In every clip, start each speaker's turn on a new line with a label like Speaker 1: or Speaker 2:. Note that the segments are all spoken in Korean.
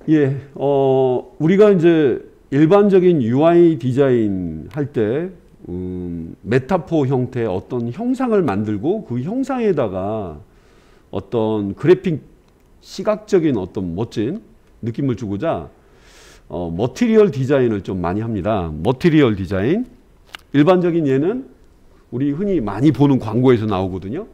Speaker 1: 예, 우리가 이제 일반적인 UI 디자인 할 때, 메타포 형태의 어떤 형상을 만들고 그 형상에다가 어떤 그래픽 시각적인 어떤 멋진 느낌을 주고자 머티리얼 디자인을 좀 많이 합니다. 머티리얼 디자인. 일반적인 예는 우리 흔히 많이 보는 광고에서 나오거든요.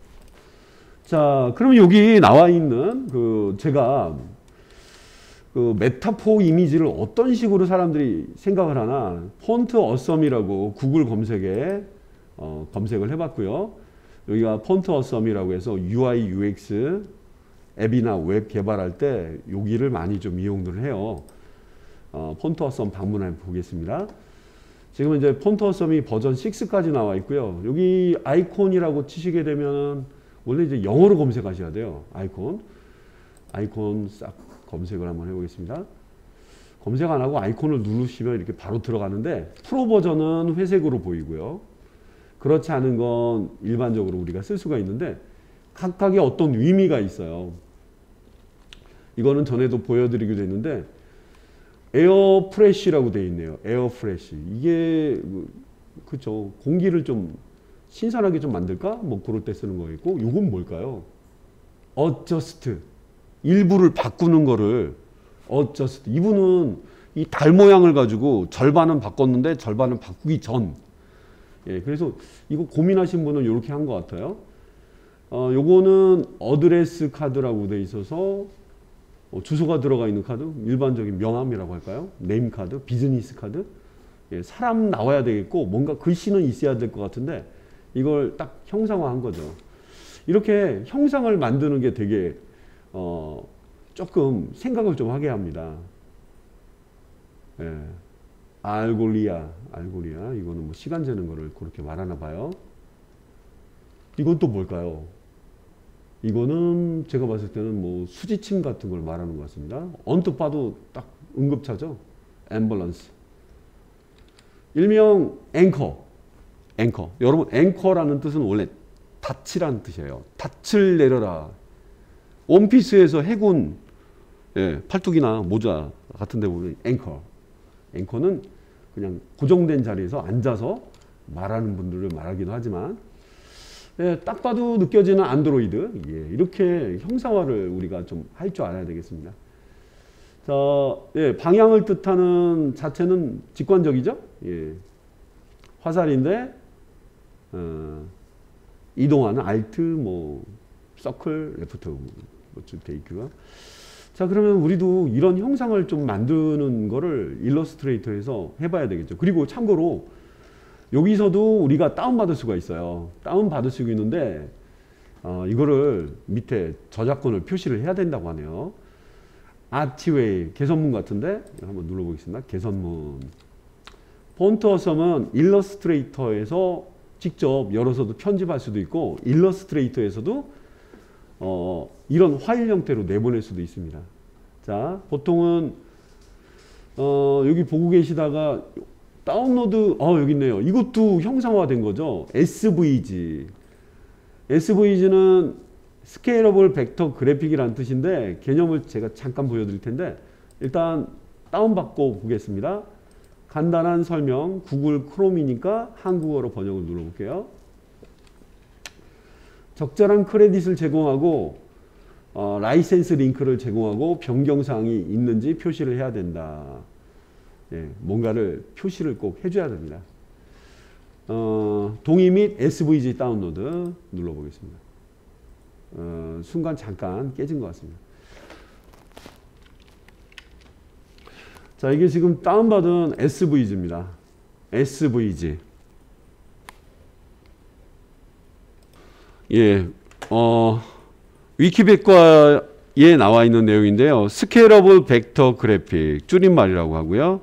Speaker 1: 자, 그러면 여기 나와 있는 제가 그 메타포 이미지를 어떤 식으로 사람들이 생각을 하나, 폰트 어썸이라고 구글 검색에 검색을 해봤고요. 여기가 폰트 어썸이라고 해서 UI, UX 앱이나 웹 개발할 때 여기를 많이 좀 이용을 해요. 폰트 어썸 방문해 보겠습니다. 지금 이제 폰트 어썸이 버전 6까지 나와 있고요. 여기 아이콘이라고 치시게 되면 원래 이제 영어로 검색하셔야 돼요. 아이콘 싹 검색을 한번 해보겠습니다. 검색 안 하고 아이콘을 누르시면 이렇게 바로 들어가는데 프로 버전은 회색으로 보이고요. 그렇지 않은 건 일반적으로 우리가 쓸 수가 있는데 각각의 어떤 의미가 있어요. 이거는 전에도 보여드리기도 했는데 에어프레쉬라고 되어 있네요. 에어프레쉬. 이게 그쵸, 공기를 좀 신선하게 좀 만들까? 뭐 그럴 때 쓰는 거있고, 이건 뭘까요? 어저스트. 일부를 바꾸는 거를 어저스트. 이분은 이 달 모양을 가지고 절반은 바꿨는데 절반은 바꾸기 전. 예, 그래서 이거 고민하신 분은 이렇게 한 것 같아요. 요거는 어드레스 카드라고 돼 있어서 주소가 들어가 있는 카드, 일반적인 명함이라고 할까요? 네임 카드, 비즈니스 카드. 예, 사람 나와야 되겠고 뭔가 글씨는 있어야 될 것 같은데 이걸 딱 형상화한 거죠. 이렇게 형상을 만드는 게 되게 조금 생각을 좀 하게 합니다. 예. 알고리아. 이거는 뭐 시간 재는 거를 그렇게 말하나 봐요. 이건 또 뭘까요? 이거는 제가 봤을 때는 뭐 수지침 같은 걸 말하는 것 같습니다. 언뜻 봐도 딱 응급차죠. 앰뷸런스. 일명 앵커. 여러분, 앵커라는 뜻은 원래 닻이라는 뜻이에요. 닻을 내려라. 원피스에서 해군, 예, 팔뚝이나 모자 같은 데 보면 앵커. 앵커는 그냥 고정된 자리에서 앉아서 말하는 분들을 말하기도 하지만, 예, 딱 봐도 느껴지는 안드로이드. 예, 이렇게 형상화를 우리가 좀 할 줄 알아야 되겠습니다. 자, 예, 방향을 뜻하는 자체는 직관적이죠. 예, 화살인데 이동하는 알트, 뭐 서클, 레프트, 뭐쭉 돼 있고요. 자, 그러면 우리도 이런 형상을 좀 만드는 거를 일러스트레이터에서 해봐야 되겠죠. 그리고 참고로 여기서도 우리가 다운받을 수가 있어요. 다운받을 수가 있는데 이거를 밑에 저작권을 표시를 해야 된다고 하네요. 아티웨이, 개선문 같은데 한번 눌러보겠습니다. 개선문. 폰트 어썸은 일러스트레이터에서 직접 열어서도 편집할 수도 있고 일러스트레이터에서도 이런 파일 형태로 내보낼 수도 있습니다. 자, 보통은 여기 보고 계시다가 다운로드, 여기 있네요. 이것도 형상화된 거죠. SVG. SVG는 스케일러블 벡터 그래픽이라는 뜻인데 개념을 제가 잠깐 보여드릴 텐데 일단 다운받고 보겠습니다. 간단한 설명, 구글 크롬이니까 한국어로 번역을 눌러볼게요. 적절한 크레딧을 제공하고 라이센스 링크를 제공하고 변경사항이 있는지 표시를 해야 된다. 예, 뭔가를 표시를 꼭 해줘야 됩니다. 동의 및 SVG 다운로드 눌러보겠습니다. 순간 잠깐 깨진 것 같습니다. 자, 이게 지금 다운받은 SVG입니다. SVG. 예, 위키백과에 나와 있는 내용인데요. 스케일러블 벡터 그래픽, 줄임말이라고 하고요.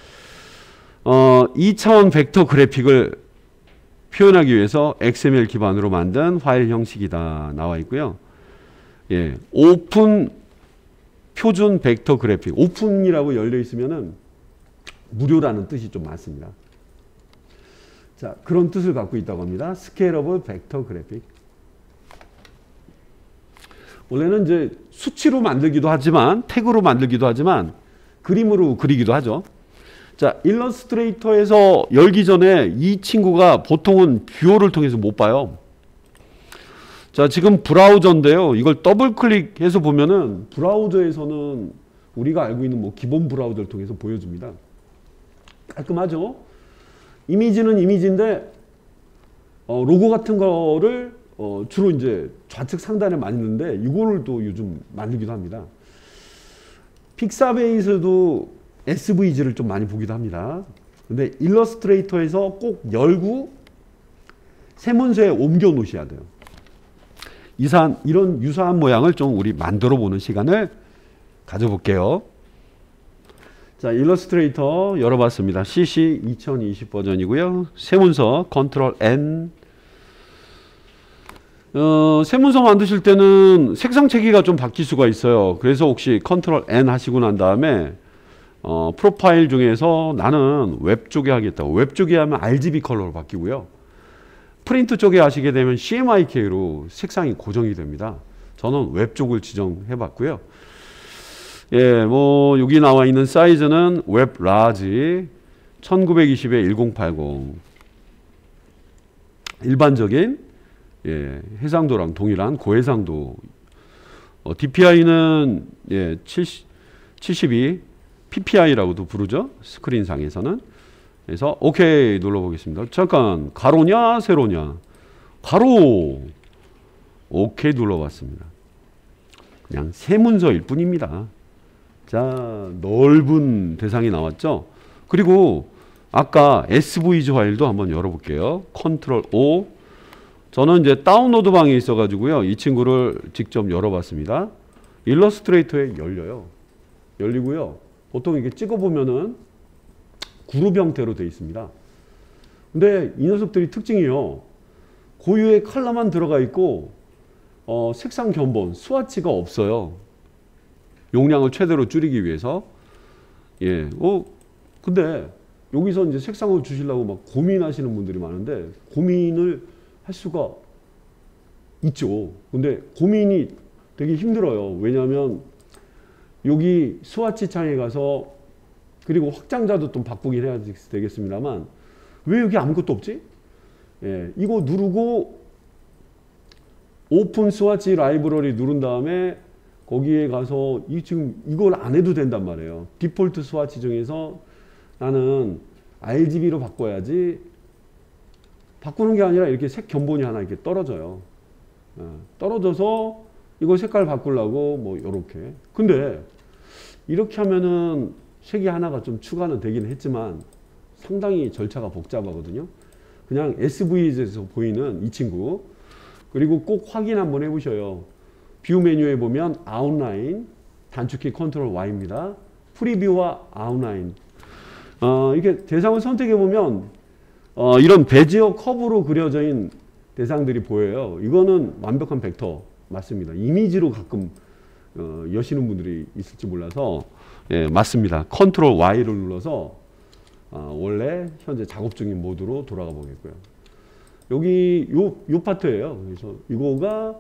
Speaker 1: 2차원 벡터 그래픽을 표현하기 위해서 XML 기반으로 만든 파일 형식이다 나와 있고요. 예, 오픈 표준 벡터 그래픽. 오픈이라고 열려 있으면은 무료라는 뜻이 좀 많습니다. 자, 그런 뜻을 갖고 있다고 합니다. 스케일러블 벡터 그래픽. 원래는 이제 수치로 만들기도 하지만 태그로 만들기도 하지만 그림으로 그리기도 하죠. 자, 일러스트레이터에서 열기 전에 이 친구가 보통은 뷰어를 통해서 못 봐요. 자, 지금 브라우저인데요. 이걸 더블 클릭해서 보면은 브라우저에서는 우리가 알고 있는 뭐 기본 브라우저를 통해서 보여줍니다. 깔끔하죠? 이미지는 이미지인데 로고 같은 거를 주로 이제 좌측 상단에 많이 있는데 이거를 또 요즘 만들기도 합니다. 픽사베이스도 SVG를 좀 많이 보기도 합니다. 근데 일러스트레이터에서 꼭 열고 세문서에 옮겨 놓으셔야 돼요. 이런 유사한 모양을 좀 우리 만들어 보는 시간을 가져볼게요. 자, 일러스트레이터 열어봤습니다. CC 2020 버전이고요. 세문서 컨트롤 N. 세문서 만드실 때는 색상 체계가 좀 바뀔 수가 있어요. 그래서 혹시 컨트롤 N 하시고 난 다음에 프로파일 중에서 나는 웹 쪽에 하겠다고. 웹 쪽에 하면 RGB 컬러로 바뀌고요. 프린트 쪽에 하시게 되면 CMYK로 색상이 고정이 됩니다. 저는 웹 쪽을 지정해 봤고요. 예, 뭐 여기 나와 있는 사이즈는 웹 라지 1920에 1080. 일반적인 해상도랑 동일한 고해상도. DPI는 72 PPI라고도 부르죠. 스크린상에서는. 그래서 OK 눌러보겠습니다. 잠깐, 가로냐 세로냐? 가로. OK 눌러봤습니다. 그냥 세문서일 뿐입니다. 자, 넓은 대상이 나왔죠. 그리고 아까 SVG 파일도 한번 열어볼게요. 컨트롤 O. 저는 이제 다운로드 방에 있어가지고요. 이 친구를 직접 열어봤습니다. 일러스트레이터에 열려요. 열리고요. 보통 이렇게 찍어보면은 그룹 형태로 되어 있습니다. 근데 이 녀석들이 특징이요. 고유의 컬러만 들어가 있고 색상 견본, 스와치가 없어요. 용량을 최대로 줄이기 위해서. 예. 근데 여기서 이제 색상을 주시려고 막 고민하시는 분들이 많은데 고민을 할 수가 있죠. 근데 고민이 되게 힘들어요. 왜냐하면 여기 스와치 창에 가서 그리고 확장자도 좀 바꾸긴 해야 되겠습니다만 왜 여기 아무것도 없지? 예, 이거 누르고 오픈 스와치 라이브러리 누른 다음에 거기에 가서 지금 이걸 안 해도 된단 말이에요. 디폴트 스와치 중에서 나는 RGB로 바꿔야지. 바꾸는 게 아니라 이렇게 색 견본이 하나 이렇게 떨어져요. 떨어져서 이거 색깔 바꾸려고 뭐 요렇게. 근데 이렇게 하면은 색이 하나가 좀 추가는 되긴 했지만 상당히 절차가 복잡하거든요. 그냥 SVG에서 보이는 이 친구. 그리고 꼭 확인 한번 해보셔요. 뷰 메뉴에 보면 아웃라인, 단축키 컨트롤 Y입니다. 프리뷰와 아웃라인. 이렇게 대상을 선택해 보면 이런 베지어 커브로 그려져 있는 대상들이 보여요. 이거는 완벽한 벡터 맞습니다. 이미지로 가끔 여시는 분들이 있을지 몰라서 맞습니다. 컨트롤 Y를 눌러서 원래 현재 작업 중인 모드로 돌아가 보겠고요. 여기 요 파트예요. 그래서 이거가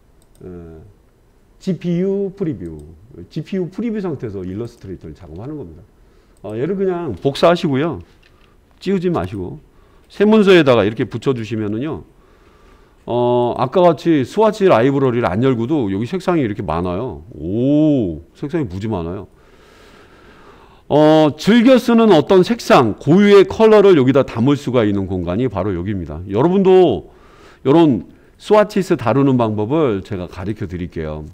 Speaker 1: GPU 프리뷰. GPU 프리뷰 상태에서 일러스트레이터를 작업하는 겁니다. 얘를 그냥 복사하시고요. 찌우지 마시고 세문서에다가 이렇게 붙여주시면은요. 아까 같이 스와치 라이브러리를 안 열고도 여기 색상이 이렇게 많아요. 오, 색상이 무지 많아요. 즐겨 쓰는 어떤 색상, 고유의 컬러를 여기다 담을 수가 있는 공간이 바로 여기입니다. 여러분도 이런 스와치스 다루는 방법을 제가 가르쳐 드릴게요.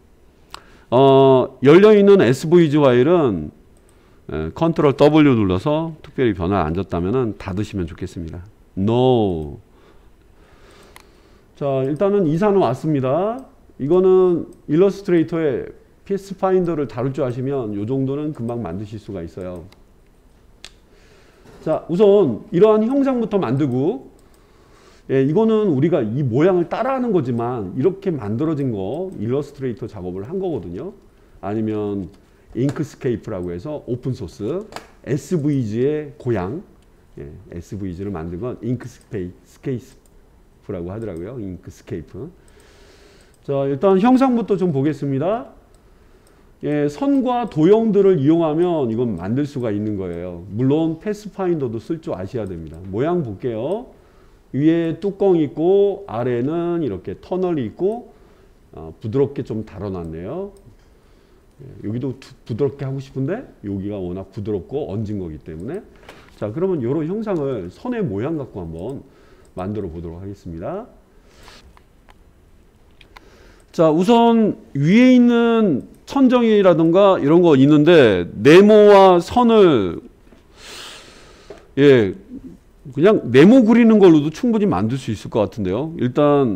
Speaker 1: 열려있는 SVG 파일은 컨트롤 W 눌러서 특별히 변화 안 줬다면 닫으시면 좋겠습니다. No. 자, 일단은 이사는 왔습니다. 이거는 일러스트레이터에 PS 파인더를 다룰 줄 아시면 이 정도는 금방 만드실 수가 있어요. 자, 우선 이러한 형상부터 만들고, 이거는 우리가 이 모양을 따라하는 거지만 이렇게 만들어진 거 일러스트레이터 작업을 한 거거든요. 아니면 잉크스케이프라고 해서 오픈소스 SVG의 고향, SVG를 만든 건 잉크스케이프라고 하더라고요. 잉크스케이프. 자, 일단 형상부터 좀 보겠습니다. 예, 선과 도형들을 이용하면 이건 만들 수가 있는 거예요. 물론 패스파인더도 쓸 줄 아셔야 됩니다. 모양 볼게요. 위에 뚜껑 있고 아래는 이렇게 터널이 있고 부드럽게 좀 달아놨네요. 예, 여기도 부드럽게 하고 싶은데 여기가 워낙 부드럽고 얹은 거기 때문에 자, 그러면 이런 형상을 선의 모양 갖고 한번 만들어 보도록 하겠습니다. 자, 우선 위에 있는 천정이라든가 이런 거 있는데 네모와 선을 예, 그냥 네모 그리는 걸로도 충분히 만들 수 있을 것 같은데요. 일단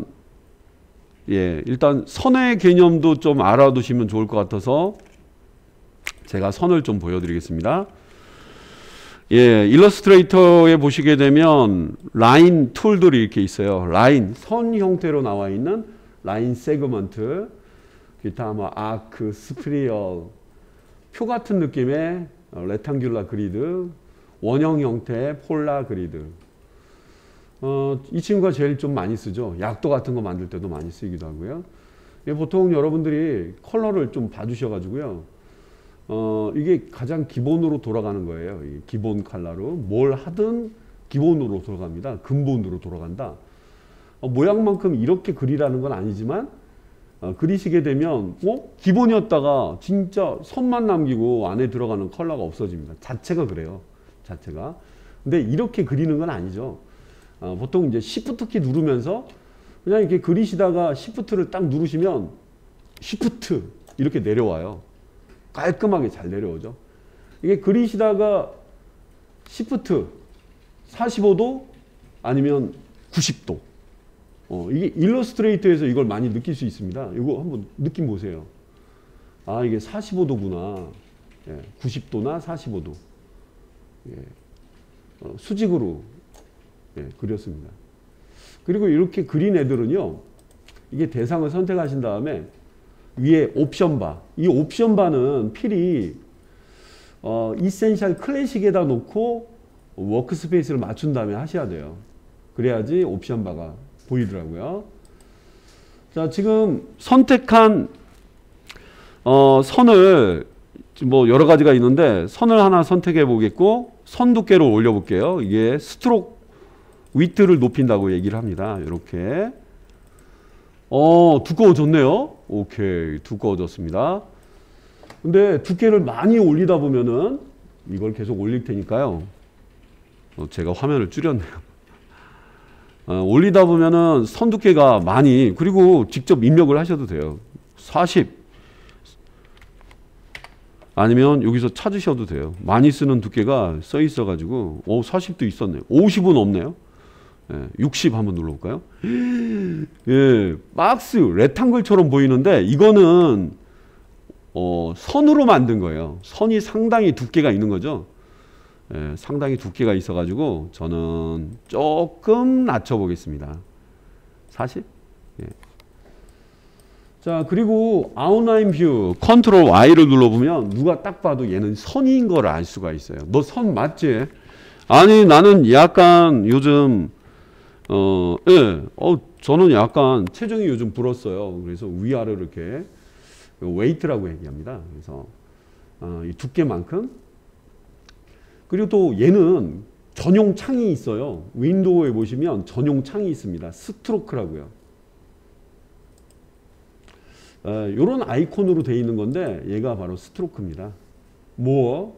Speaker 1: 선의 개념도 좀 알아두시면 좋을 것 같아서 제가 선을 좀 보여드리겠습니다. 예, 일러스트레이터에 보시게 되면 라인 툴들이 이렇게 있어요. 라인, 선 형태로 나와 있는 라인 세그먼트, 기타 뭐 아크, 스피리얼, 표 같은 느낌의 레탕귤라 그리드, 원형 형태의 폴라 그리드. 이 친구가 제일 좀 많이 쓰죠. 약도 같은 거 만들 때도 많이 쓰기도 하고요. 보통 여러분들이 컬러를 좀 봐주셔가지고요. 이게 가장 기본으로 돌아가는 거예요. 기본 컬러로 뭘 하든 기본으로 돌아갑니다. 근본으로 돌아간다. 모양만큼 이렇게 그리라는 건 아니지만 그리시게 되면 기본이었다가 진짜 선만 남기고 안에 들어가는 컬러가 없어집니다. 자체가 그래요. 자체가. 근데 이렇게 그리는 건 아니죠. 보통 이제 Shift 키 누르면서 그냥 이렇게 그리시다가 Shift를 딱 누르시면 Shift 이렇게 내려와요. 깔끔하게 잘 내려오죠. 이게 그리시다가 Shift 45도 아니면 90도. 이게 일러스트레이터에서 이걸 많이 느낄 수 있습니다. 이거 한번 느낌 보세요. 아, 이게 45도구나. 예, 90도나 45도. 예, 수직으로 그렸습니다. 그리고 이렇게 그린 애들은요, 이게 대상을 선택하신 다음에 위에 옵션 바. 이 옵션 바는 필히 이센셜 클래식에다 놓고 워크스페이스를 맞춘 다음에 하셔야 돼요. 그래야지 옵션 바가 보이더라고요. 자, 지금 선택한 선을 뭐 여러 가지가 있는데 선을 하나 선택해 보겠고 선 두께를 올려 볼게요. 이게 스트로크 위트를 높인다고 얘기를 합니다. 이렇게 두꺼워졌네요. 오케이, 두꺼워졌습니다. 근데 두께를 많이 올리다 보면은 이걸 계속 올릴 테니까요. 제가 화면을 줄였네요. 올리다 보면은 선 두께가 많이, 그리고 직접 입력을 하셔도 돼요. 40 아니면 여기서 찾으셔도 돼요. 많이 쓰는 두께가 써 있어 가지고 40도 있었네요. 50은 없네요. 60 한번 눌러볼까요? 예, 박스 레탕글처럼 보이는데 이거는 선으로 만든 거예요. 선이 상당히 두께가 있는 거죠. 예, 상당히 두께가 있어 가지고 저는 조금 낮춰 보겠습니다. 40? 예. 자, 그리고 아웃라인 뷰 컨트롤 Y를 눌러보면 누가 딱 봐도 얘는 선인 걸 알 수가 있어요. 너 선 맞지? 아니, 나는 약간 요즘 저는 약간 체중이 요즘 불었어요. 그래서 위아래로 이렇게 웨이트라고 얘기합니다. 그래서 이 두께만큼. 그리고 또 얘는 전용 창이 있어요. 윈도우에 보시면 전용 창이 있습니다. 스트로크라고요. 이런 아이콘으로 되어 있는 건데 얘가 바로 스트로크입니다. 모어,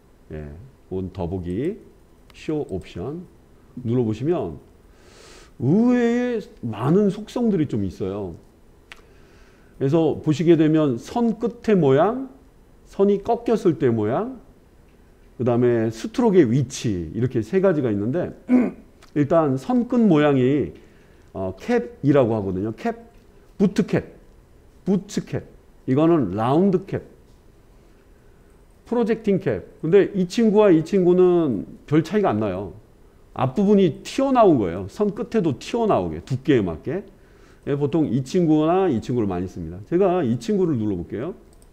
Speaker 1: 더보기, 쇼 옵션 눌러보시면 의외의 많은 속성들이 좀 있어요. 그래서 보시게 되면 선 끝의 모양, 선이 꺾였을 때 모양, 그 다음에 스트로크의 위치, 이렇게 세 가지가 있는데 일단 선 끝 모양이 캡이라고 하거든요. 캡, 부트 캡, 부츠 캡, 이거는 라운드 캡, 프로젝팅 캡. 근데 이 친구와 이 친구는 별 차이가 안 나요. 앞부분이 튀어나온 거예요. 선 끝에도 튀어나오게, 두께에 맞게. 보통 이 친구나 이 친구를 많이 씁니다. 제가 이 친구를 눌러볼게요.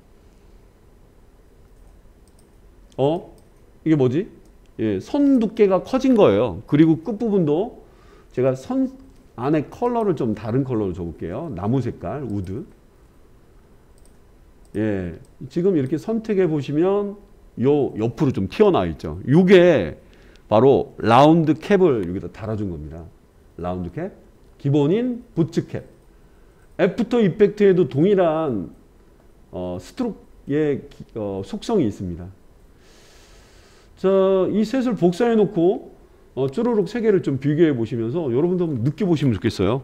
Speaker 1: 이게 뭐지? 선 두께가 커진 거예요. 그리고 끝부분도 제가 선 안에 컬러를 좀 다른 컬러로 줘볼게요. 나무 색깔, 우드. 예, 지금 이렇게 선택해 보시면 요 옆으로 좀 튀어나와 있죠. 이게 바로 라운드 캡을 여기다 달아준 겁니다. 라운드 캡, 기본인 부츠 캡. 애프터 이펙트에도 동일한 스트로크의 속성이 있습니다. 자, 이 셋을 복사해 놓고 쭈루룩 세 개를 좀 비교해 보시면서 여러분도 한번 느껴보시면 좋겠어요.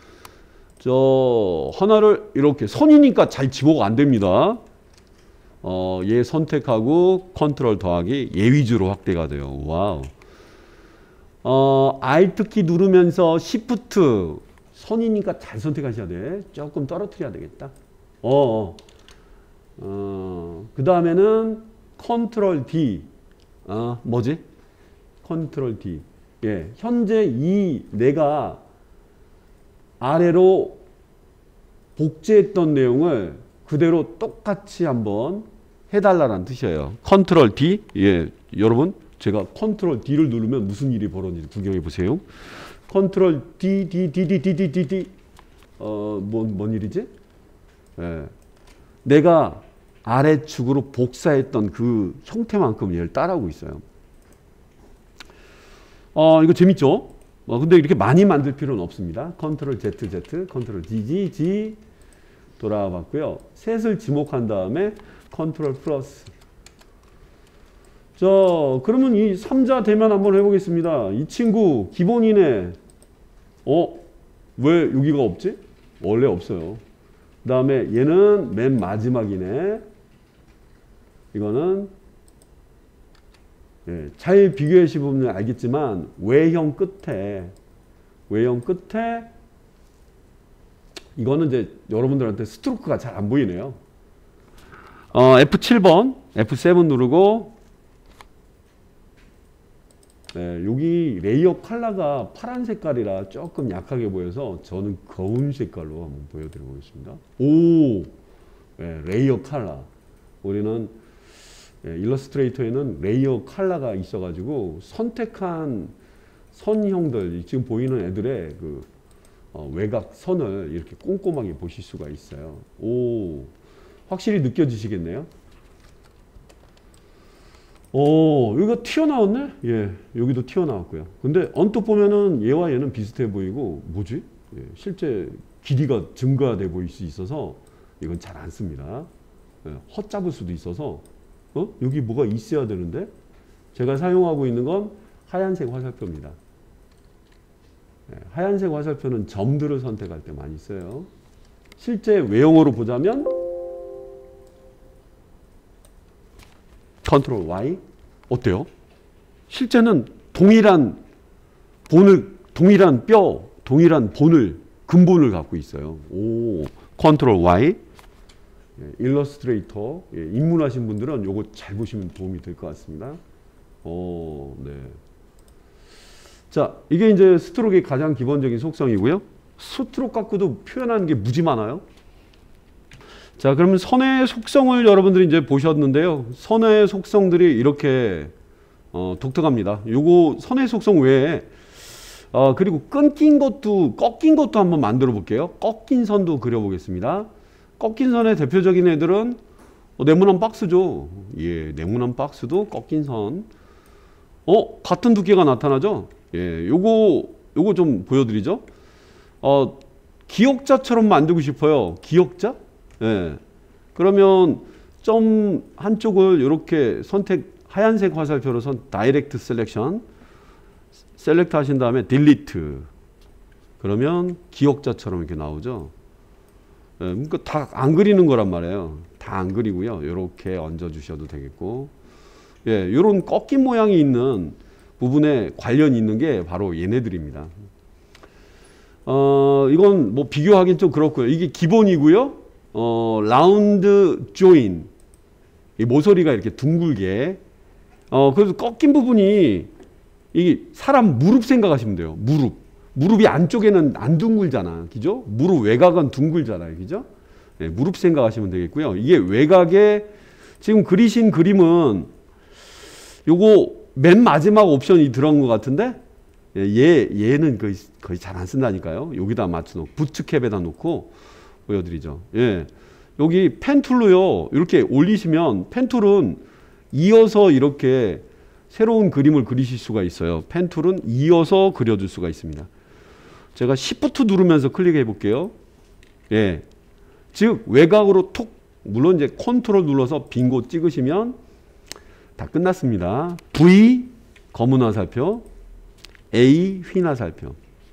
Speaker 1: 저 하나를 이렇게 선이니까 잘 집어가 안 됩니다. 얘 선택하고 컨트롤 더하기 얘 위주로 확대가 돼요. 와우. Alt 키 누르면서 Shift 선이니까 잘 선택하셔야 돼. 조금 떨어뜨려야 되겠다. 그 다음에는 컨트롤 D. 뭐지? 컨트롤 D. 예, 현재 이 내가 아래로 복제했던 내용을 그대로 똑같이 한번 해달라는 뜻이에요. 컨트롤 D. 예, 여러분 제가 컨트롤 D를 누르면 무슨 일이 벌어지는지 구경해 보세요. 컨트롤 D. 뭔 일이지? 예, 내가 아래축으로 복사했던 그 형태만큼 얘를 따라하고 있어요. 이거 재밌죠? 근데 이렇게 많이 만들 필요는 없습니다. 컨트롤 Z, 컨트롤 G 돌아와 봤고요. 셋을 지목한 다음에 컨트롤 플러스. 자, 그러면 이 3자 대면 한번 해보겠습니다. 이 친구 기본이네. 왜 여기가 없지? 원래 없어요. 그 다음에 얘는 맨 마지막이네. 이거는 예, 잘 비교해 보면 알겠지만 외형 끝에 이거는 이제 여러분들한테 스트로크가 잘 안 보이네요. F7번, F7 누르고 여기 레이어 컬러가 파란 색깔이라 조금 약하게 보여서 저는 검은 색깔로 한번 보여드려 보겠습니다. 레이어 컬러. 우리는 일러스트레이터에는 레이어 컬러가 있어가지고 선택한 선형들, 지금 보이는 애들의 그 외곽 선을 이렇게 꼼꼼하게 보실 수가 있어요. 확실히 느껴지시겠네요. 여기가 튀어나왔네? 예, 여기도 튀어나왔고요. 근데 언뜻 보면은 얘와 얘는 비슷해 보이고, 뭐지? 예, 실제 길이가 증가돼 보일 수 있어서 이건 잘 안 씁니다. 예, 헛잡을 수도 있어서, 여기 뭐가 있어야 되는데? 제가 사용하고 있는 건 하얀색 화살표입니다. 예, 하얀색 화살표는 점들을 선택할 때 많이 써요. 실제 외형으로 보자면, 컨트롤 Y 어때요? 실제는 동일한 본을 근본을 갖고 있어요. 컨트롤 Y. 일러스트레이터 입문하신 분들은 요거 잘 보시면 도움이 될 것 같습니다. 네. 자, 이게 이제 스트로크의 가장 기본적인 속성이고요. 스트로크 갖고도 표현하는 게 무지 많아요. 자, 그러면 선의 속성을 여러분들이 이제 보셨는데요. 선의 속성들이 이렇게 독특합니다. 요거 선의 속성 외에 그리고 꺾인 것도 한번 만들어 볼게요. 꺾인 선도 그려 보겠습니다. 꺾인 선의 대표적인 애들은 네모난 박스죠. 예, 네모난 박스도 꺾인 선. 같은 두께가 나타나죠. 예, 요거 좀 보여드리죠. 기역자처럼 만들고 싶어요. 기역자? 예. 그러면 점 한쪽을 이렇게 하얀색 화살표로 다이렉트 셀렉션 셀렉트 하신 다음에 딜리트. 그러면 기역자처럼 이렇게 나오죠. 예, 그러니까 다 안 그리는 거란 말이에요. 다 안 그리고요. 이렇게 얹어 주셔도 되겠고. 예, 요런 꺾인 모양이 있는 부분에 관련이 있는 게 바로 얘네들입니다. 이건 뭐 비교하기는 좀 그렇고요. 이게 기본이고요. 라운드 조인. 이 모서리가 이렇게 둥글게. 그래서 꺾인 부분이 이게 사람 무릎 생각하시면 돼요. 무릎이 안쪽에는 안 둥글잖아. 그죠? 무릎 외곽은 둥글잖아요. 그죠? 네, 무릎 생각하시면 되겠고요. 이게 외곽에 지금 그리신 그림은 요거 맨 마지막 옵션이 들어간 것 같은데 얘는 거의 잘 안 쓴다니까요. 여기다 맞춰놓고 부트캡에다 놓고 보여드리죠. 예. 여기 펜툴로요. 이렇게 올리시면 펜툴은 이어서 이렇게 새로운 그림을 그리실 수가 있어요. 펜툴은 이어서 그려줄 수가 있습니다. 제가 Shift 누르면서 클릭해 볼게요. 예. 즉 외곽으로 톡, 물론 이제 컨트롤 눌러서 빙고 찍으시면 다 끝났습니다. V 검은 화살표, A 흰 화살표.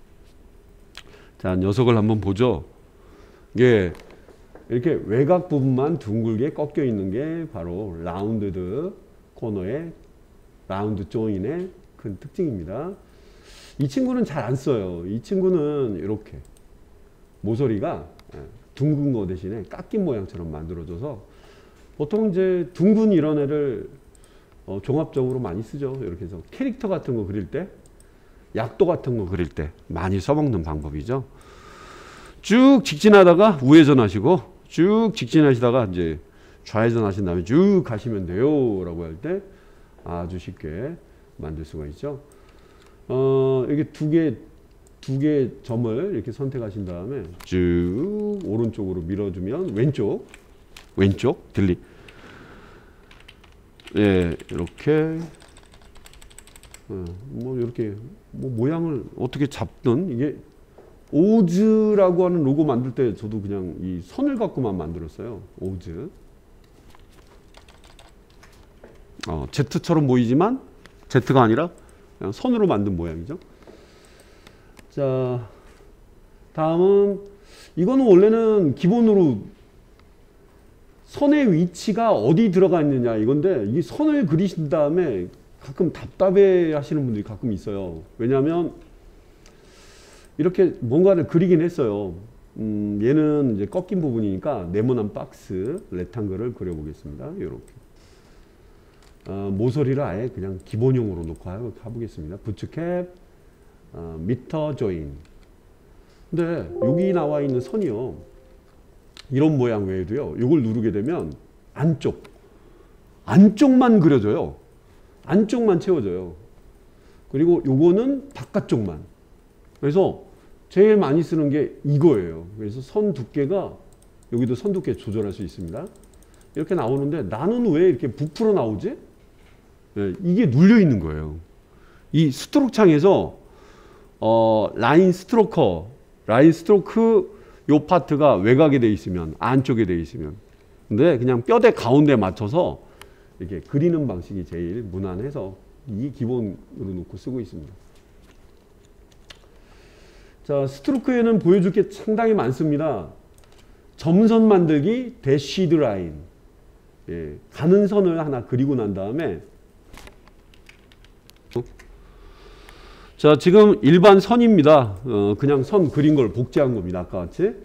Speaker 1: 자, 녀석을 한번 보죠. 이게 이렇게 외곽 부분만 둥글게 꺾여 있는 게 바로 라운드드 코너의 라운드 조인의 큰 특징입니다. 이 친구는 잘 안 써요. 이 친구는 이렇게 모서리가 둥근 거 대신에 깎인 모양처럼 만들어져서 보통 이제 둥근 이런 애를 종합적으로 많이 쓰죠. 이렇게 해서 캐릭터 같은 거 그릴 때, 약도 같은 거 그릴 때 많이 써먹는 방법이죠. 쭉 직진하다가 우회전 하시고 쭉 직진하시다가 이제 좌회전 하신 다음에 쭉 가시면 돼요 라고 할 때 아주 쉽게 만들 수가 있죠. 이렇게 두 개 점을 이렇게 선택하신 다음에 쭉 오른쪽으로 밀어주면 왼쪽 들리. 예, 이렇게 뭐 이렇게 뭐 모양을 어떻게 잡든 이게 오즈라고 하는 로고 만들 때 저도 그냥 이 선을 갖고만 만들었어요. 오즈. Z처럼 보이지만 Z가 아니라 그냥 선으로 만든 모양이죠. 자, 다음은 이거는 원래는 기본으로 선의 위치가 어디 들어가 있느냐 이건데 이 선을 그리신 다음에 가끔 답답해 하시는 분들이 가끔 있어요. 왜냐하면 이렇게 뭔가를 그리긴 했어요. 얘는 이제 꺾인 부분이니까 네모난 박스 렉탱글을 그려보겠습니다. 이렇게 모서리를 아예 그냥 기본형으로 놓고 가보겠습니다. 부츠캡 미터 조인. 근데 여기 나와 있는 선이요, 이런 모양 외에도요, 이걸 누르게 되면 안쪽만 그려져요. 안쪽만 채워져요. 그리고 요거는 바깥쪽만. 그래서 제일 많이 쓰는 게 이거예요. 그래서 선 두께가, 여기도 선 두께 조절할 수 있습니다. 이렇게 나오는데 나는 왜 이렇게 부풀어 나오지? 네, 이게 눌려 있는 거예요. 이 스트로크 창에서 라인 스트로크 요 파트가 외곽에 돼 있으면, 안쪽에 돼 있으면, 근데 그냥 뼈대 가운데 맞춰서 이렇게 그리는 방식이 제일 무난해서 이 기본으로 놓고 쓰고 있습니다. 자, 스트로크에는 보여줄 게 상당히 많습니다. 점선 만들기, 대쉬드 라인. 예, 가는 선을 하나 그리고 난 다음에, 자, 지금 일반 선입니다. 그냥 선 그린 걸 복제한 겁니다. 아까 같이.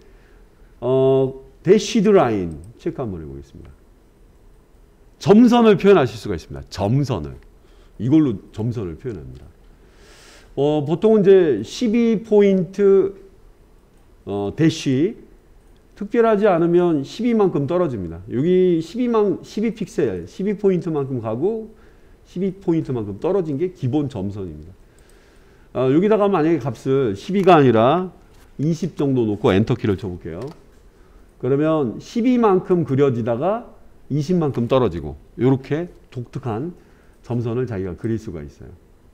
Speaker 1: 대쉬드 라인 체크 한번 해보겠습니다. 점선을 표현하실 수가 있습니다. 점선을. 이걸로 점선을 표현합니다. 보통은 이제 12포인트 대쉬, 특별하지 않으면 12만큼 떨어집니다. 여기 12픽셀, 12포인트만큼 가고 12포인트만큼 떨어진 게 기본 점선입니다. 여기다가 만약에 값을 12가 아니라 20 정도 놓고 엔터키를 쳐볼게요. 그러면 12만큼 그려지다가 20만큼 떨어지고, 이렇게 독특한 점선을 자기가 그릴 수가 있어요.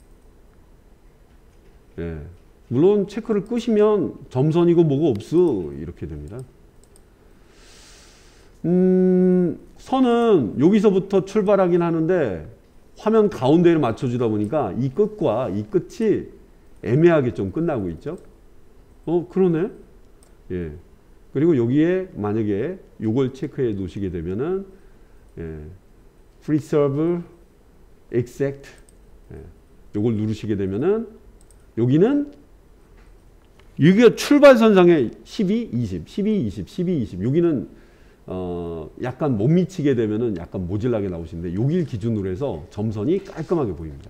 Speaker 1: 예. 물론 체크를 끄시면 점선이고 뭐고 없어 이렇게 됩니다. 선은 여기서부터 출발하긴 하는데 화면 가운데를 맞춰주다 보니까 이 끝과 이 끝이 애매하게 좀 끝나고 있죠. 그러네. 예. 그리고 여기에 만약에 요걸 체크해 놓으시게 되면은, 예, preserve exact, 예, 요걸 누르시게 되면은 여기는 이게 출발선상에 12, 20, 12, 20, 12, 20. 여기는 약간 못 미치게 되면은 약간 모질라게 나오시는데 여기를 기준으로 해서 점선이 깔끔하게 보입니다.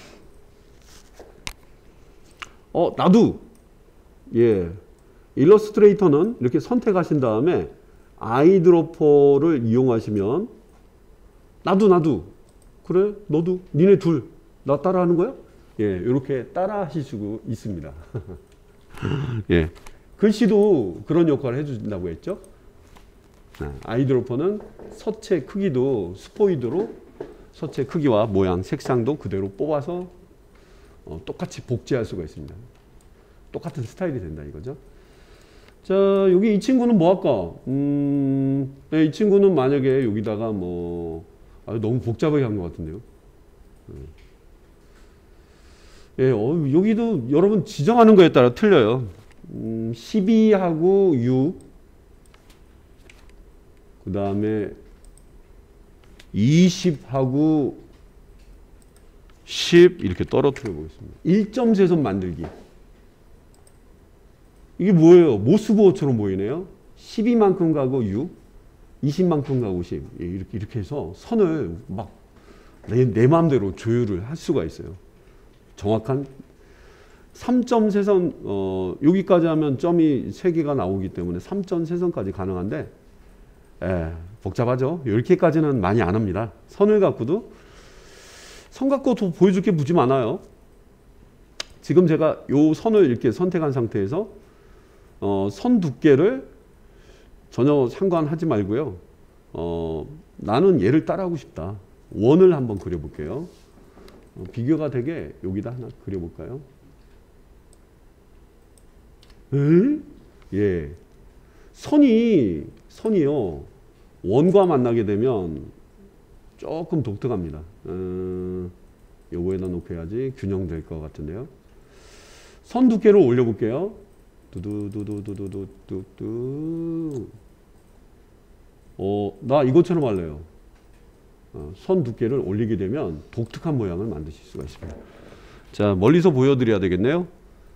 Speaker 1: 나도, 예, 일러스트레이터는 이렇게 선택하신 다음에 아이드로퍼를 이용하시면 나도 그래 너도 니네 둘 나 따라하는 거야? 예, 이렇게 따라 하실 수 있습니다. 예. 글씨도 그런 역할을 해준다고 했죠. 아이드로퍼는 서체 크기도 스포이드로 서체 크기와 모양, 색상도 그대로 뽑아서 똑같이 복제할 수가 있습니다. 똑같은 스타일이 된다 이거죠. 자, 여기 이 친구는 뭐 할까? 네, 이 친구는 만약에 여기다가 너무 복잡하게 한 것 같은데요. 예, 여기도 여러분 지정하는 거에 따라 틀려요. 12하고 6, 그 다음에 20하고 10 이렇게 떨어뜨려 보겠습니다. 1.3선 만들기. 이게 뭐예요? 모스보어처럼 보이네요. 12만큼 가고 6, 20만큼 가고 10 이렇게 해서 선을 막 내 마음대로 조율을 할 수가 있어요. 정확한 3.3선 여기까지 하면 점이 3개가 나오기 때문에 3.3선까지 가능한데 복잡하죠. 이렇게까지는 많이 안 합니다. 선을 갖고도 선 갖고 더 보여줄 게 무지 많아요. 지금 제가 요 선을 이렇게 선택한 상태에서 선 두께를 전혀 상관하지 말고요. 나는 얘를 따라하고 싶다. 원을 한번 그려볼게요. 비교가 되게 여기다 하나 그려볼까요? 예. 선이요. 원과 만나게 되면 조금 독특합니다. 요거에다 놓고 해야지 균형될 것 같은데요. 선 두께를 올려볼게요. 두두두두두두두두. 나 이것처럼 할래요. 선 두께를 올리게 되면 독특한 모양을 만드실 수가 있습니다. 자, 멀리서 보여드려야 되겠네요.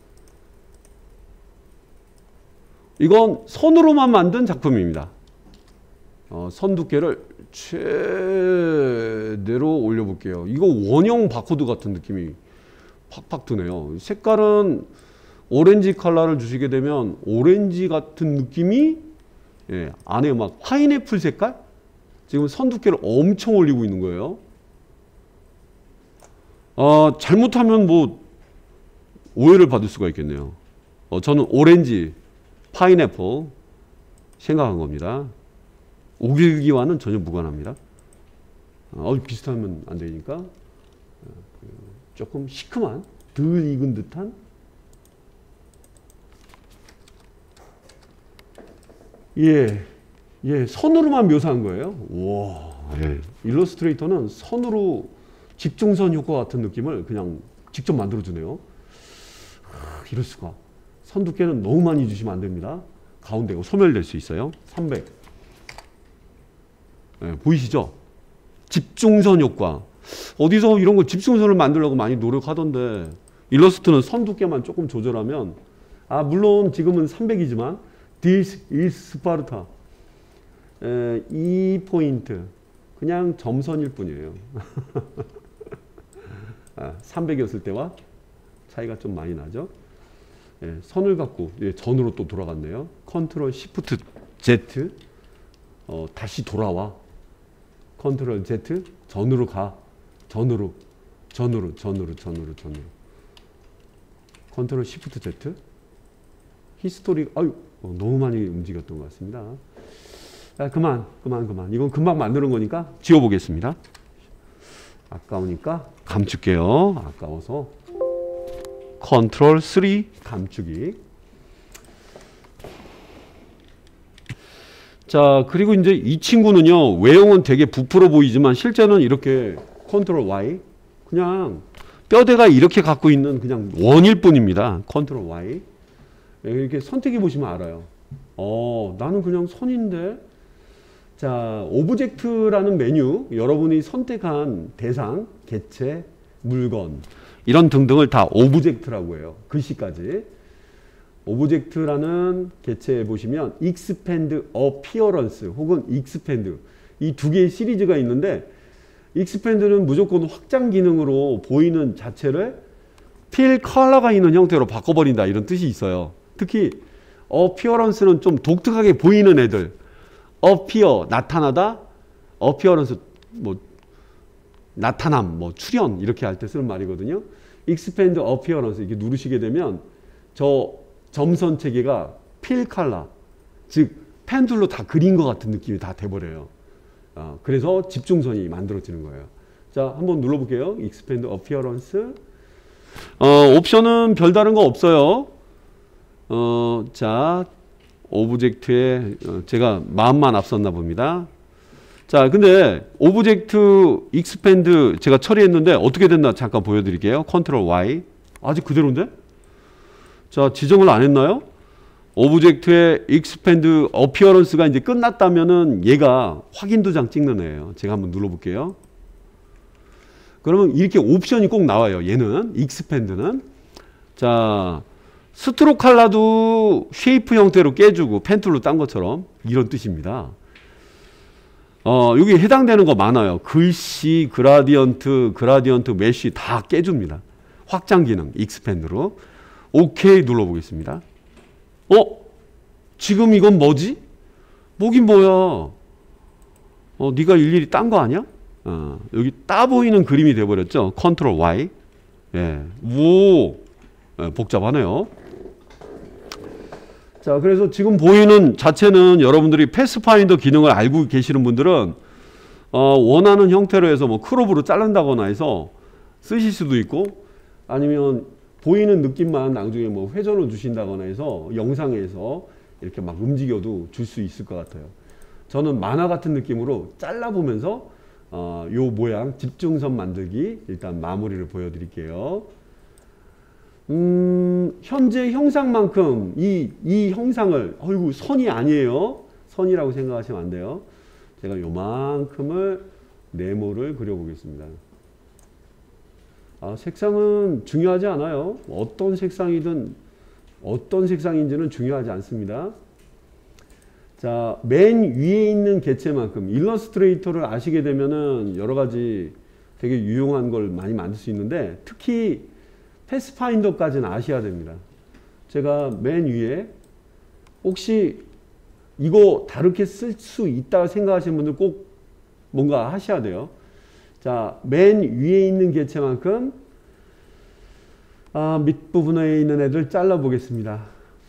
Speaker 1: 이건 선으로만 만든 작품입니다. 선 두께를 최대로 올려볼게요. 이거 원형 바코드 같은 느낌이 팍팍 드네요. 색깔은 오렌지 컬러를 주시게 되면 오렌지 같은 느낌이 안에 막 파인애플 색깔? 지금 선 두께를 엄청 올리고 있는 거예요. 잘못하면 오해를 받을 수가 있겠네요. 저는 오렌지, 파인애플 생각한 겁니다. 오길기와는 전혀 무관합니다. 비슷하면 안 되니까 조금 시큼한, 덜 익은 듯한 선으로만 묘사한 거예요. 와, 일러스트레이터는 선으로 집중선 효과 같은 느낌을 그냥 직접 만들어주네요. 이럴 수가. 선 두께는 너무 많이 주시면 안 됩니다. 가운데가 소멸될 수 있어요. 300. 보이시죠? 집중선 효과. 어디서 이런 거 집중선을 만들려고 많이 노력하던데 일러스트는 선 두께만 조금 조절하면 물론 지금은 300이지만 This is Sparta. 2포인트. 그냥 점선일 뿐이에요. 300이었을 때와 차이가 좀 많이 나죠. 선을 갖고 전으로 또 돌아갔네요. 컨트롤 시프트 Z. 다시 돌아와. 컨트롤 Z. 전으로 가. 전으로. 컨트롤 시프트 Z. 히스토리. 너무 많이 움직였던 것 같습니다. 그만. 이건 금방 만드는 거니까 지워보겠습니다. 아까우니까 감출게요. 아까워서. 컨트롤 3 감추기. 자, 그리고 이제 이 친구는요, 외형은 되게 부풀어 보이지만 실제는 이렇게 컨트롤 Y. 그냥 뼈대가 이렇게 갖고 있는 그냥 원일 뿐입니다. 컨트롤 Y. 이렇게 선택해 보시면 알아요. 나는 그냥 선인데. 자, 오브젝트라는 메뉴, 여러분이 선택한 대상, 개체, 물건 이런 등등을 다 오브젝트라고 해요. 글씨까지. 오브젝트라는 개체에 보시면 Expand Appearance 혹은 Expand 이 두 개의 시리즈가 있는데 Expand는 무조건 확장 기능으로 보이는 자체를 필 컬러가 있는 형태로 바꿔버린다 이런 뜻이 있어요. 특히 Appearance는 좀 독특하게 보이는 애들. appear 나타나다, appearance 나타남, 출현 이렇게 할 때 쓰는 말이거든요. expand appearance 이렇게 누르시게 되면 저 점선 체계가 필 컬러, 즉 펜툴로 다 그린 것 같은 느낌이 다 돼버려요. 그래서 집중선이 만들어지는 거예요. 자, 한번 눌러볼게요. expand appearance. 옵션은 별다른 거 없어요. 자, 오브젝트에 제가 마음만 앞섰나 봅니다. 자, 근데 오브젝트 익스펜드 제가 처리했는데 어떻게 됐나 잠깐 보여드릴게요. 컨트롤 Y. 아직 그대로인데? 자, 지정을 안 했나요? 오브젝트의 익스펜드 어피어런스가 이제 끝났다면은 얘가 확인 도장 찍는 애예요. 제가 한번 눌러볼게요. 그러면 이렇게 옵션이 꼭 나와요. 얘는 익스펜드는. 자, 스트로크 컬러도 쉐이프 형태로 깨주고 펜툴로 딴 것처럼 이런 뜻입니다. 여기 해당되는 거 많아요. 글씨, 그라디언트 메쉬 다 깨줍니다. 확장 기능, 익스펜드로. 오케이 눌러보겠습니다. 지금 이건 뭐지? 뭐긴 뭐야? 네가 일일이 딴 거 아니야? 여기 따 보이는 그림이 돼버렸죠? 컨트롤 Y. 예. 오! 복잡하네요. 자, 그래서 지금 보이는 자체는 여러분들이 패스파인더 기능을 알고 계시는 분들은 원하는 형태로 해서 뭐 크롭으로 자른다거나 해서 쓰실 수도 있고 아니면 보이는 느낌만 나중에 뭐 회전을 주신다거나 해서 영상에서 이렇게 막 움직여도 줄 수 있을 것 같아요. 저는 만화 같은 느낌으로 잘라보면서 요 모양 집중선 만들기 일단 마무리를 보여드릴게요. 현재 형상만큼 이 형상을 어이구 선이 아니에요. 선이라고 생각하시면 안 돼요. 제가 요만큼을 네모를 그려보겠습니다. 색상은 중요하지 않아요. 어떤 색상이든 어떤 색상인지는 중요하지 않습니다. 자, 맨 위에 있는 개체만큼 일러스트레이터를 아시게 되면은 여러 가지 되게 유용한 걸 많이 만들 수 있는데 특히 패스파인더까지는 아셔야 됩니다. 제가 맨 위에 혹시 이거 다르게 쓸 수 있다 생각하시는 분들 꼭 뭔가 하셔야 돼요. 자, 맨 위에 있는 개체만큼 밑부분에 있는 애들 잘라 보겠습니다.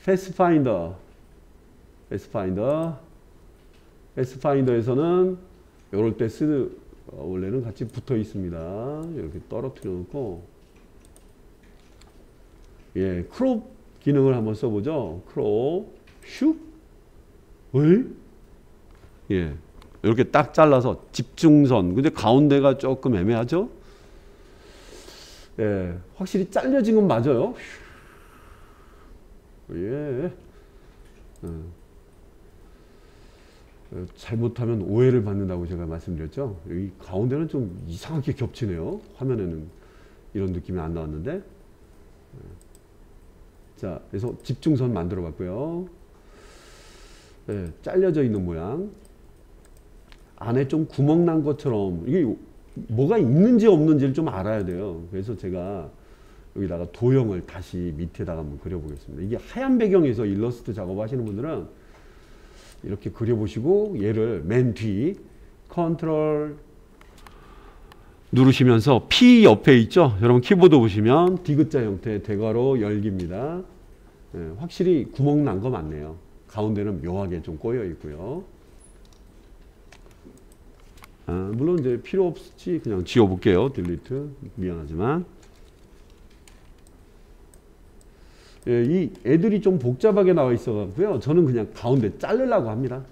Speaker 1: 패스파인더에서는 이럴 때 원래는 같이 붙어 있습니다. 이렇게 떨어뜨려 놓고 예, 크롭 기능을 한번 써보죠. 크롭, 슉, 어이? 예, 이렇게 딱 잘라서 집중선. 근데 가운데가 조금 애매하죠? 예, 확실히 잘려진 건 맞아요. 예. 잘못하면 오해를 받는다고 제가 말씀드렸죠. 여기 가운데는 좀 이상하게 겹치네요. 화면에는 이런 느낌이 안 나왔는데. 자, 그래서 집중선 만들어 봤고요. 네, 잘려져 있는 모양. 안에 좀 구멍 난 것처럼 이게 뭐가 있는지 없는지를 좀 알아야 돼요. 그래서 제가 여기다가 도형을 다시 밑에다가 한번 그려보겠습니다. 이게 하얀 배경에서 일러스트 작업하시는 분들은 이렇게 그려보시고 얘를 맨 뒤 컨트롤 누르시면서 P 옆에 있죠. 여러분 키보드 보시면 디귿자 형태의 대괄호 열기입니다. 네, 확실히 구멍 난 거 맞네요. 가운데는 묘하게 좀 꼬여 있고요. 물론 이제 필요 없이 그냥 지워볼게요. 딜리트. 미안하지만. 예, 이 애들이 좀 복잡하게 나와 있어갖고요. 저는 그냥 가운데 자르려고 합니다.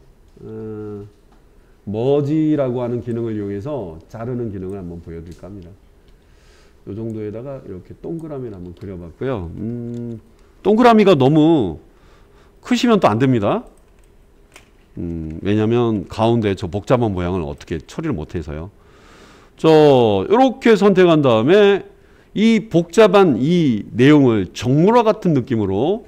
Speaker 1: 머지라고 하는 기능을 이용해서 자르는 기능을 한번 보여드릴까 합니다. 이 정도에다가 이렇게 동그라미를 한번 그려봤고요. 동그라미가 너무 크시면 또 안 됩니다. 왜냐면 가운데 저 복잡한 모양을 어떻게 처리를 못해서요. 이렇게 선택한 다음에 이 복잡한 이 내용을 정물화 같은 느낌으로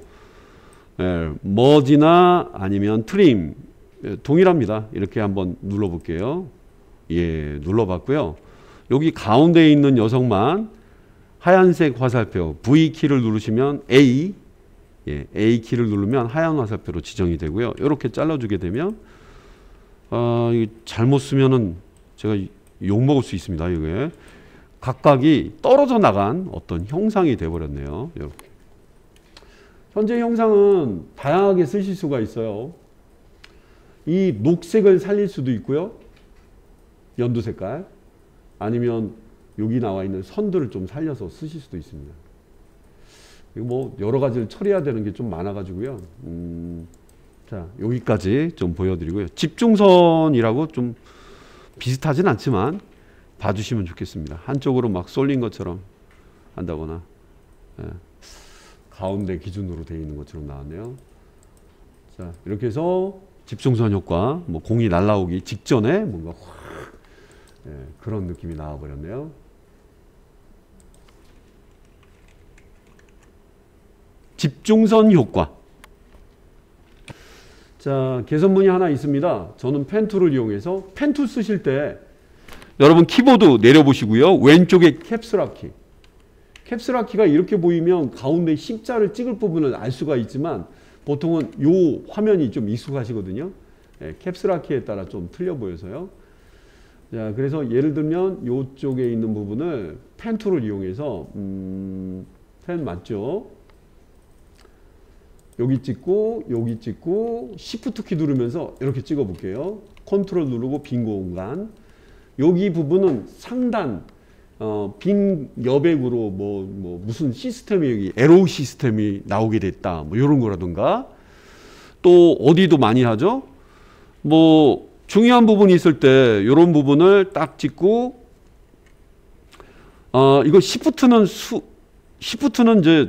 Speaker 1: 머지나 아니면 트림 동일합니다. 이렇게 한번 눌러볼게요. 예, 눌러봤고요. 여기 가운데에 있는 녀석만 하얀색 화살표 V키를 누르시면 A, 예, A키를 누르면 하얀 화살표로 지정이 되고요. 이렇게 잘라주게 되면 이거 잘못 쓰면은 제가 욕먹을 수 있습니다. 이게 각각이 떨어져 나간 어떤 형상이 되어버렸네요. 이렇게. 현재 형상은 다양하게 쓰실 수가 있어요. 이 녹색을 살릴 수도 있고요. 연두 색깔. 아니면 여기 나와 있는 선들을 좀 살려서 쓰실 수도 있습니다. 이거 뭐 여러 가지를 처리해야 되는 게 좀 많아가지고요. 자, 여기까지 좀 보여드리고요. 집중선이라고 좀 비슷하진 않지만 봐주시면 좋겠습니다. 한쪽으로 막 쏠린 것처럼 한다거나, 예, 가운데 기준으로 되어 있는 것처럼 나왔네요. 자, 이렇게 해서 집중선 효과, 뭐 공이 날라오기 직전에 뭔가 확, 예, 그런 느낌이 나와버렸네요. 집중선 효과. 자, 개선문이 하나 있습니다. 저는 펜툴을 이용해서 펜툴 쓰실 때 여러분 키보드 내려보시고요. 왼쪽에 캡슐화 키. 캡슐화 키가 이렇게 보이면 가운데 십자를 찍을 부분을 알 수가 있지만 보통은 요 화면이 좀 익숙하시거든요. 예, 캡슐화 키에 따라 좀 틀려 보여서요. 자, 그래서 예를 들면 요쪽에 있는 부분을 펜툴을 이용해서 펜 맞죠? 여기 찍고 여기 찍고 시프트 키 누르면서 이렇게 찍어 볼게요. 컨트롤 누르고 빈 공간. 여기 부분은 상단 빈 여백으로 뭐 무슨 시스템이 여기 에로 시스템이 나오게 됐다. 뭐 이런 거라든가. 또 어디도 많이 하죠. 뭐 중요한 부분이 있을 때 이런 부분을 딱 찍고 이거 시프트는 이제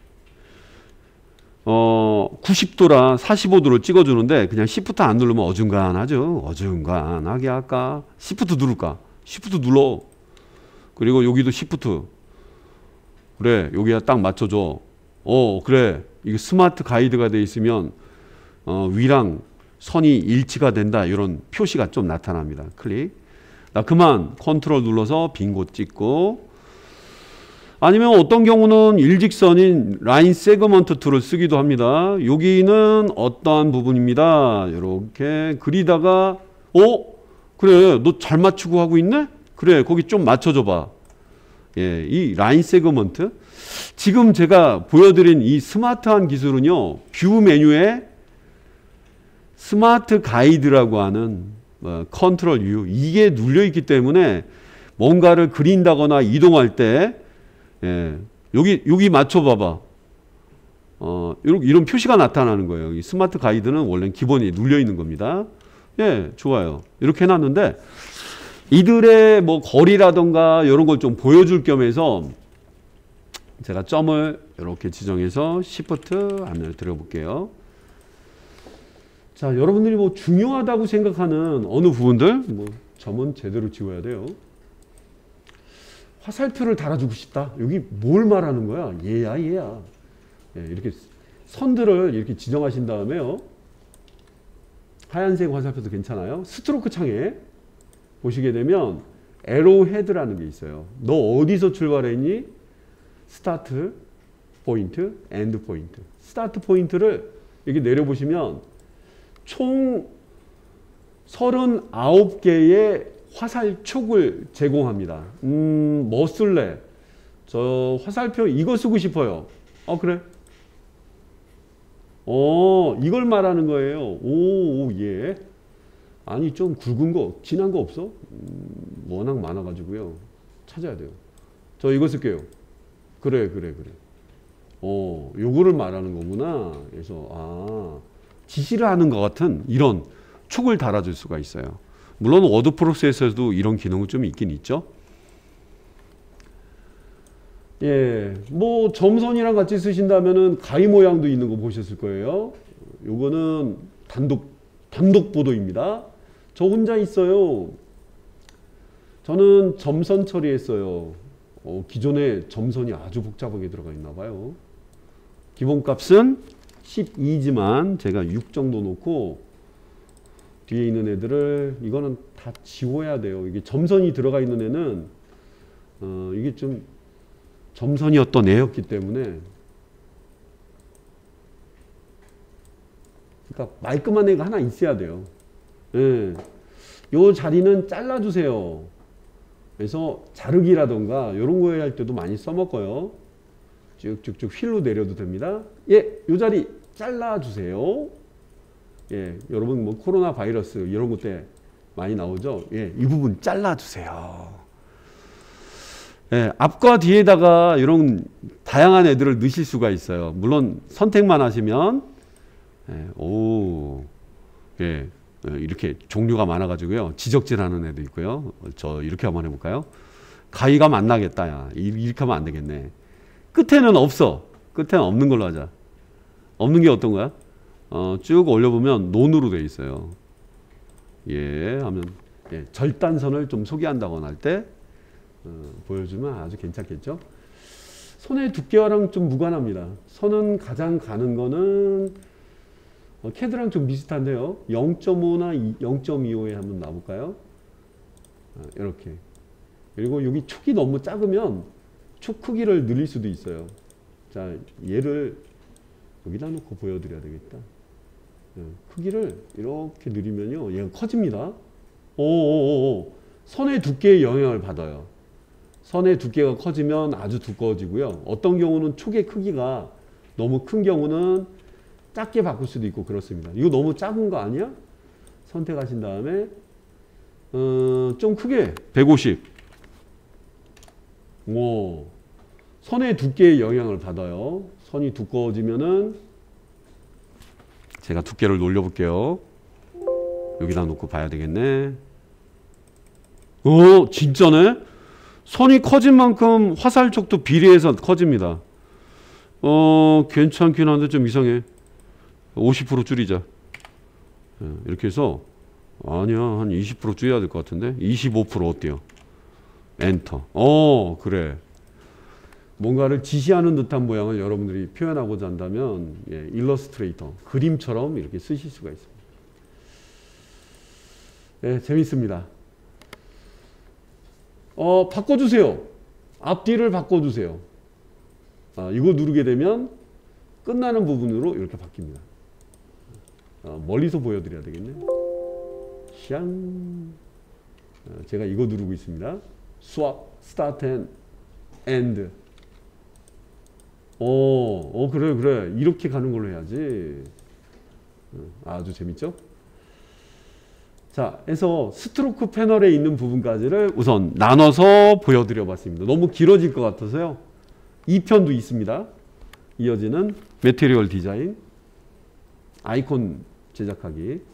Speaker 1: 90도랑 45도를 찍어주는데 그냥 시프트 안 누르면 어중간하죠. 어중간하게 할까? 시프트 누를까? 시프트 눌러. 그리고 여기도 시프트. 그래, 여기가 딱 맞춰줘. 그래. 이게 스마트 가이드가 돼 있으면 위랑 선이 일치가 된다. 이런 표시가 좀 나타납니다. 클릭. 그만 컨트롤 눌러서 빈 곳 찍고, 아니면 어떤 경우는 일직선인 라인 세그먼트 툴을 쓰기도 합니다. 여기는 어떠한 부분입니다. 이렇게 그리다가 그래, 너 잘 맞추고 하고 있네? 그래, 거기 좀 맞춰줘봐. 예, 이 라인 세그먼트. 지금 제가 보여드린 이 스마트한 기술은요, 뷰 메뉴에 스마트 가이드라고 하는 컨트롤 U, 이게 눌려있기 때문에 뭔가를 그린다거나 이동할 때, 예, 여기 맞춰봐봐. 이런 표시가 나타나는 거예요. 이 스마트 가이드는 원래 기본이 눌려있는 겁니다. 예, 좋아요. 이렇게 해놨는데, 이들의 뭐 거리라던가 이런 걸 좀 보여줄 겸해서 제가 점을 이렇게 지정해서 시프트 안을 들어볼게요. 자, 여러분들이 뭐 중요하다고 생각하는 어느 부분들, 뭐 점은 제대로 지워야 돼요. 화살표를 달아주고 싶다. 여기 뭘 말하는 거야? 얘야. 예, 이렇게 선들을 이렇게 지정하신 다음에요. 하얀색 화살표도 괜찮아요. 스트로크 창에 보시게 되면 에로 헤드라는 게 있어요. 너 어디서 출발했니? 스타트 포인트, 엔드 포인트. 스타트 포인트를 여기 내려보시면 총 39개의 화살촉을 제공합니다. 뭐 쓸래? 저 화살표 이거 쓰고 싶어요. 그래? 이걸 말하는 거예요. 예. 아니, 좀 굵은 거, 진한 거 없어? 워낙 많아가지고요. 찾아야 돼요. 저 이거 쓸게요. 그래. 요거를 말하는 거구나. 그래서, 지시를 하는 것 같은 이런 촉을 달아줄 수가 있어요. 물론 워드 프로세서에서도 이런 기능은 좀 있긴 있죠. 예, 뭐 점선이랑 같이 쓰신다면은 가위 모양도 있는 거 보셨을 거예요. 요거는 단독 보도입니다. 저 혼자 있어요. 저는 점선 처리했어요. 기존에 점선이 아주 복잡하게 들어가 있나 봐요. 기본값은 12지만 제가 6 정도 놓고 뒤에 있는 애들을 이거는 다 지워야 돼요. 이게 점선이 들어가 있는 애는 이게 좀 점선이었던 애였기 때문에, 그러니까 말끔한 애가 하나 있어야 돼요. 예. 요 자리는 잘라주세요. 그래서 자르기라던가 이런 거 할 때도 많이 써먹어요. 쭉쭉쭉 휠로 내려도 됩니다. 예, 요 자리 잘라주세요. 예, 여러분 뭐 코로나 바이러스 이런 것 때 많이 나오죠. 예, 이 부분 잘라주세요. 예, 앞과 뒤에다가 이런 다양한 애들을 넣으실 수가 있어요. 물론 선택만 하시면 이렇게 종류가 많아가지고요. 지적질하는 애도 있고요. 저 이렇게 한번 해볼까요? 가위가 만나겠다. 야, 이렇게 하면 안 되겠네. 끝에는 없어. 끝에는 없는 걸로 하자. 없는 게 어떤 거야? 쭉 올려보면 논으로 돼 있어요. 예, 하면 절단선을 좀 소개한다거나 할 때 보여주면 아주 괜찮겠죠. 선의 두께와랑 좀 무관합니다. 선은 가장 가는 거는 캐드랑 좀 비슷한데요. 0.5나 0.25에 한번 놔볼까요? 이렇게. 그리고 여기 축이 너무 작으면 축 크기를 늘릴 수도 있어요. 자, 얘를 여기다 놓고 보여드려야 되겠다. 크기를 이렇게 늘리면요, 얘가 커집니다. 선의 두께에 영향을 받아요. 선의 두께가 커지면 아주 두꺼워지고요. 어떤 경우는 축의 크기가 너무 큰 경우는 작게 바꿀 수도 있고 그렇습니다. 이거 너무 작은 거 아니야? 선택하신 다음에 좀 크게 150. 오, 선의 두께에 영향을 받아요. 선이 두꺼워지면은 제가 두께를 올려볼게요. 여기다 놓고 봐야 되겠네. 진짜네? 선이 커진 만큼 화살촉도 비례해서 커집니다. 괜찮긴 한데 좀 이상해. 50% 줄이자. 이렇게 해서 아니야, 한 20% 줄여야 될 것 같은데 25% 어때요? 엔터. 그래. 뭔가를 지시하는 듯한 모양을 여러분들이 표현하고자 한다면 일러스트레이터, 그림처럼 이렇게 쓰실 수가 있습니다. 네, 재밌습니다. 바꿔주세요. 앞뒤를 바꿔주세요. 이거 누르게 되면 끝나는 부분으로 이렇게 바뀝니다. 멀리서 보여드려야 되겠네. 샹. 제가 이거 누르고 있습니다. swap, start and end. 그래. 이렇게 가는 걸로 해야지. 아주 재밌죠? 자, 해서 스트로크 패널에 있는 부분까지를 우선 나눠서 보여드려 봤습니다. 너무 길어질 것 같아서요. 2편도 있습니다. 이어지는 매테리얼 디자인, 아이콘 제작하기.